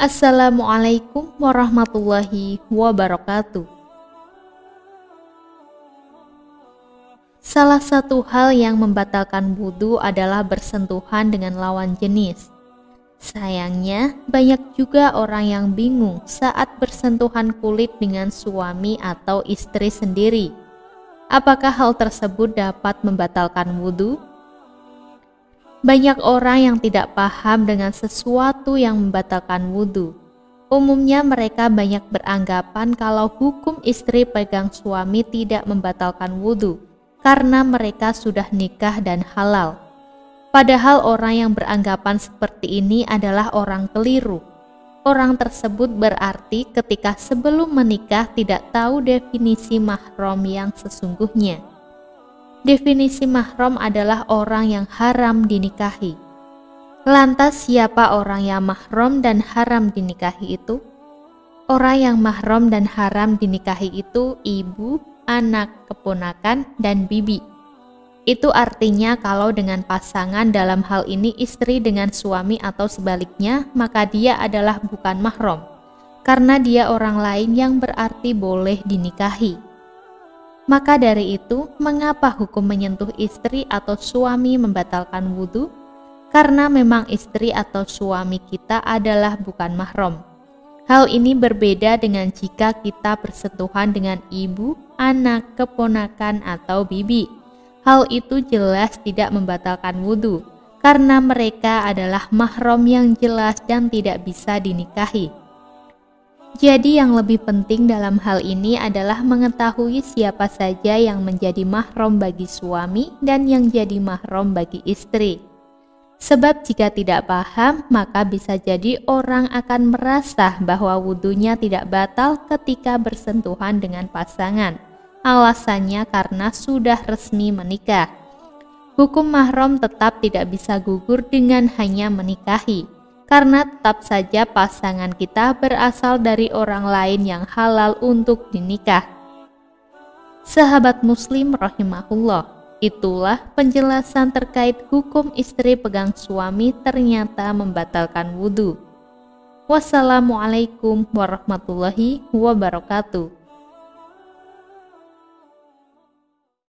Assalamualaikum warahmatullahi wabarakatuh. Salah satu hal yang membatalkan wudhu adalah bersentuhan dengan lawan jenis. Sayangnya, banyak juga orang yang bingung saat bersentuhan kulit dengan suami atau istri sendiri. Apakah hal tersebut dapat membatalkan wudhu? Banyak orang yang tidak paham dengan sesuatu yang membatalkan wudhu. Umumnya mereka banyak beranggapan kalau hukum istri pegang suami tidak membatalkan wudhu, karena mereka sudah nikah dan halal. Padahal orang yang beranggapan seperti ini adalah orang keliru. Orang tersebut berarti ketika sebelum menikah tidak tahu definisi mahram yang sesungguhnya. Definisi mahram adalah orang yang haram dinikahi. Lantas siapa orang yang mahram dan haram dinikahi itu? Orang yang mahram dan haram dinikahi itu ibu, anak, keponakan, dan bibi. Itu artinya kalau dengan pasangan dalam hal ini istri dengan suami atau sebaliknya, maka dia adalah bukan mahram, karena dia orang lain yang berarti boleh dinikahi. Maka dari itu, mengapa hukum menyentuh istri atau suami membatalkan wudhu? Karena memang istri atau suami kita adalah bukan mahram. Hal ini berbeda dengan jika kita bersentuhan dengan ibu, anak, keponakan, atau bibi. Hal itu jelas tidak membatalkan wudhu, karena mereka adalah mahram yang jelas dan tidak bisa dinikahi. Jadi yang lebih penting dalam hal ini adalah mengetahui siapa saja yang menjadi mahram bagi suami dan yang jadi mahram bagi istri. Sebab jika tidak paham, maka bisa jadi orang akan merasa bahwa wudhunya tidak batal ketika bersentuhan dengan pasangan. Alasannya karena sudah resmi menikah. Hukum mahram tetap tidak bisa gugur dengan hanya menikahi, karena tetap saja pasangan kita berasal dari orang lain yang halal untuk dinikah. Sahabat muslim rahimahullah, itulah penjelasan terkait hukum istri pegang suami ternyata membatalkan wudhu. Wassalamualaikum warahmatullahi wabarakatuh.